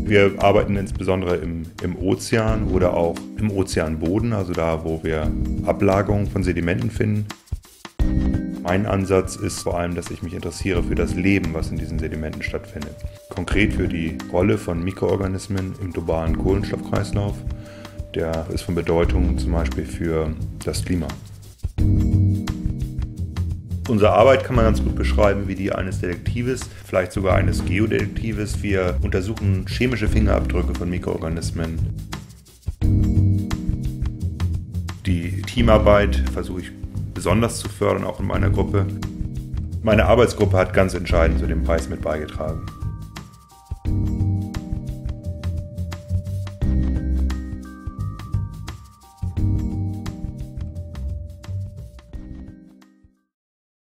Wir arbeiten insbesondere im Ozean oder auch im Ozeanboden, also da, wo wir Ablagerungen von Sedimenten finden. Mein Ansatz ist vor allem, dass ich mich interessiere für das Leben, was in diesen Sedimenten stattfindet. Konkret für die Rolle von Mikroorganismen im globalen Kohlenstoffkreislauf. Der ist von Bedeutung zum Beispiel für das Klima. Unsere Arbeit kann man ganz gut beschreiben wie die eines Detektives, vielleicht sogar eines Geodetektives. Wir untersuchen chemische Fingerabdrücke von Mikroorganismen. Die Teamarbeit versuche ich besonders zu fördern, auch in meiner Gruppe. Meine Arbeitsgruppe hat ganz entscheidend zu dem Preis mit beigetragen.